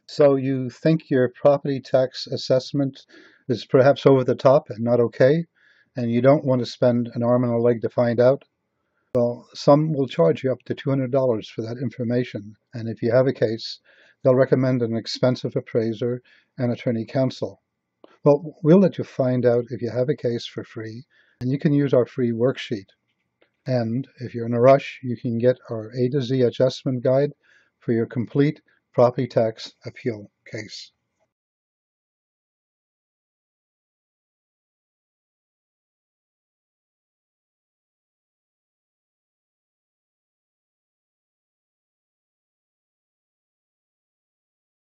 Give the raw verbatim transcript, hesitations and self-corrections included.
So you think your property tax assessment is perhaps over the top and not okay, and you don't want to spend an arm and a leg to find out? Well, some will charge you up to two hundred dollars for that information, and if you have a case, they'll recommend an expensive appraiser and attorney counsel. Well, we'll let you find out if you have a case for free, and you can use our free worksheet. And if you're in a rush, you can get our A to Z adjustment guide for your complete property tax appeal case.